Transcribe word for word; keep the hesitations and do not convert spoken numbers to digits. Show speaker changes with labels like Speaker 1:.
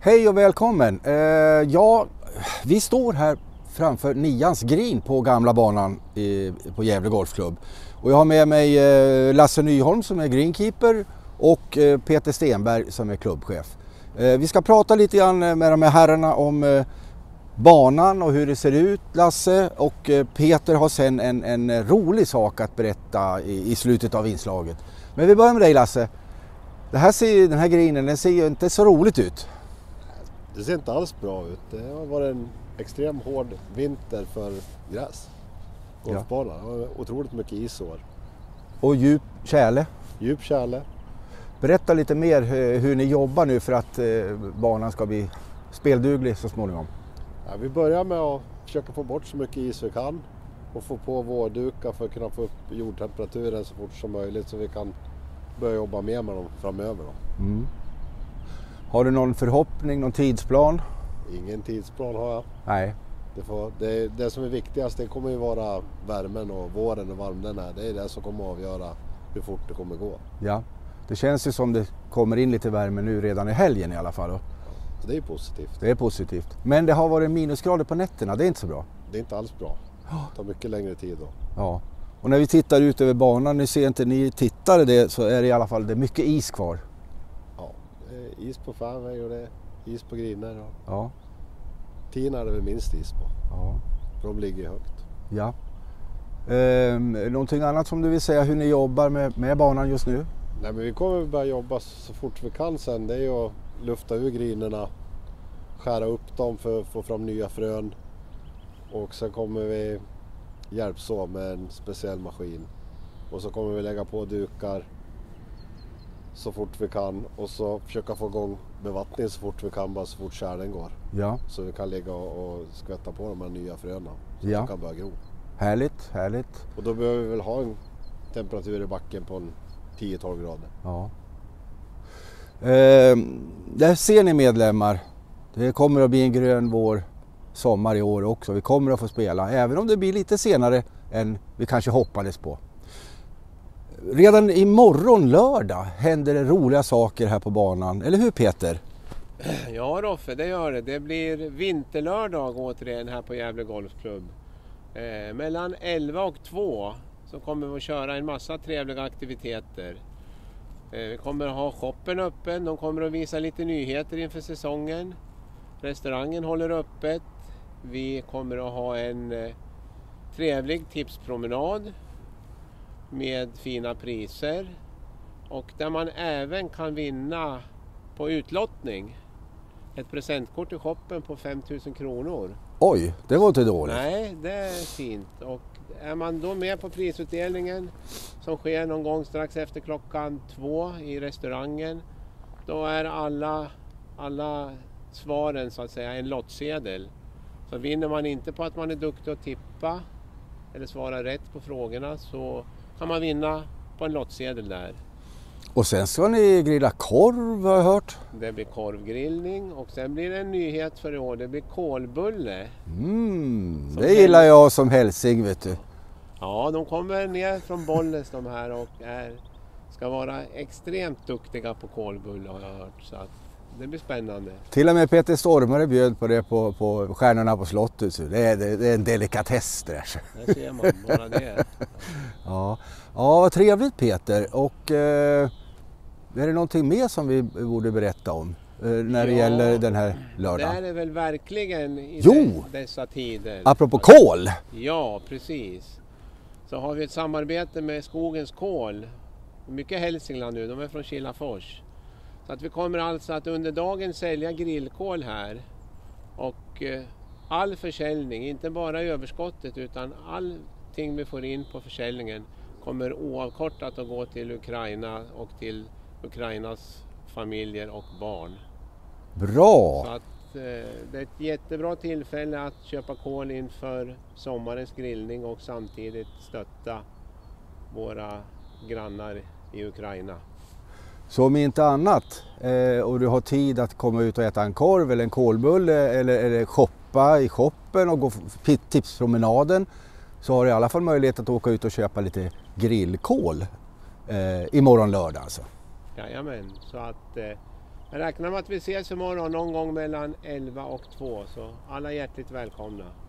Speaker 1: Hej och välkommen! Eh, ja, vi står här framför nians green på gamla banan i, på Gävle Golfklubb. Och jag har med mig eh, Lasse Nyholm som är greenkeeper och eh, Peter Stenberg som är klubbchef. Eh, vi ska prata lite grann med de här herrarna om eh, banan och hur det ser ut, Lasse. Och eh, Peter har sen en, en rolig sak att berätta i, i slutet av inslaget. Men vi börjar med dig, Lasse. Det här ser, den här greenen den ser ju inte så roligt ut.
Speaker 2: Det ser inte alls bra ut. Det har varit en extrem hård vinter för gräs. Golfbanan. Ja. Det var otroligt mycket is år.
Speaker 1: Och djup tjäle.
Speaker 2: Djup tjäle.
Speaker 1: Berätta lite mer hur ni jobbar nu för att banan ska bli spelduglig så småningom.
Speaker 2: Ja, vi börjar med att försöka få bort så mycket is vi kan. Och få på vårdukar för att kunna få upp jordtemperaturen så fort som möjligt. Så vi kan börja jobba mer med dem framöver. Då.
Speaker 1: Mm. Har du någon förhoppning, någon tidsplan?
Speaker 2: Ingen tidsplan har jag.
Speaker 1: Nej.
Speaker 2: Det, får, det, det som är viktigast det kommer ju vara värmen och våren och varmen här. Det är det som kommer att avgöra hur fort det kommer gå.
Speaker 1: Ja, det känns ju som det kommer in lite värme nu redan i helgen i alla fall. Då.
Speaker 2: Ja, det är positivt.
Speaker 1: Det är positivt. Men det har varit minusgrader på nätterna, det är inte så bra.
Speaker 2: Det är inte alls bra. Det tar mycket längre tid då.
Speaker 1: Ja, och när vi tittar ut över banan, nu ser inte ni tittare det, så är det i alla fall det är mycket is kvar.
Speaker 2: Ja, det är is på fairway och det är is på greener. Och
Speaker 1: ja.
Speaker 2: Tina är det väl minst is på.
Speaker 1: Ja.
Speaker 2: De ligger högt.
Speaker 1: Ja. Ehm, någonting annat som du vill säga hur ni jobbar med, med banan just nu?
Speaker 2: Nej, men vi kommer att börja jobba så fort vi kan sen. Det är ju att lufta ur greenerna, skära upp dem för att få fram nya frön. Och sen kommer vi hjälps åt med en speciell maskin. Och så kommer vi lägga på dukar så fort vi kan och så försöka få igång bevattning så fort vi kan, bara så fort kärlen går.
Speaker 1: Ja.
Speaker 2: Så vi kan ligga och, och skvätta på de här nya fröna så
Speaker 1: ja.
Speaker 2: de kan börja gro.
Speaker 1: Härligt, härligt.
Speaker 2: Och då behöver vi väl ha en temperatur i backen på en tio till tolv grader.
Speaker 1: Ja. Eh, där ser ni medlemmar. Det kommer att bli en grön vår sommar i år också. Vi kommer att få spela, även om det blir lite senare än vi kanske hoppades på. Redan imorgon lördag händer det roliga saker här på banan. Eller hur, Peter?
Speaker 3: Ja, Roffe, det gör det. Det blir vinterlördag återigen här på Gävle Golfklubb. Eh, mellan elva och två så kommer vi att köra en massa trevliga aktiviteter. Eh, vi kommer att ha shoppen öppen. De kommer att visa lite nyheter inför säsongen. Restaurangen håller öppet. Vi kommer att ha en eh, trevlig tipspromenad med fina priser och där man även kan vinna på utlottning ett presentkort i shoppen på fem tusen kronor.
Speaker 1: Oj, det var inte dåligt.
Speaker 3: Nej, det är fint. Och är man då med på prisutdelningen som sker någon gång strax efter klockan två i restaurangen, då är alla, alla svaren så att säga en lottsedel. Så vinner man inte på att man är duktig att tippa eller svara rätt på frågorna så kan man vinna på en lottsedel där. Och
Speaker 1: sen ska ni grilla korv, har jag hört.
Speaker 3: Det blir korvgrillning och sen blir det en nyhet för i år. Det blir kolbulle.
Speaker 1: Mm, det gillar jag som hälsing, vet du.
Speaker 3: Ja, de kommer ner från Bollnäs de här och är, ska vara extremt duktiga på kolbulle har jag hört. Så att det blir spännande.
Speaker 1: Till och med Peter Stormare bjöd på det på, på Stjärnorna på slottet. Det är, det är en delikatess där.
Speaker 3: Det ser man, bara det.
Speaker 1: Ja, ja vad trevligt, Peter. Och eh, är det någonting mer som vi borde berätta om eh, när det ja, gäller den här lördagen?
Speaker 3: Det är det väl verkligen i
Speaker 1: jo,
Speaker 3: dessa tider.
Speaker 1: Apropå kol!
Speaker 3: Ja, precis. Så har vi ett samarbete med Skogens kol. Mycket Hälsingland nu, de är från Kilafors. Så att vi kommer alltså att under dagen sälja grillkol här och eh, all försäljning, inte bara överskottet utan allting vi får in på försäljningen kommer oavkortat att gå till Ukraina och till Ukrainas familjer och barn.
Speaker 1: Bra!
Speaker 3: Så att eh, det är ett jättebra tillfälle att köpa kol inför sommarens grillning och samtidigt stötta våra grannar i Ukraina.
Speaker 1: Så om inte annat eh, och du har tid att komma ut och äta en korv eller en kolbulle eller, eller shoppa i shoppen och gå tipspromenaden, så har du i alla fall möjlighet att åka ut och köpa lite grillkol eh, imorgon lördag alltså.
Speaker 3: Jajamän, så att eh, Jag räknar med att vi ses imorgon någon gång mellan elva och två, så alla hjärtligt välkomna.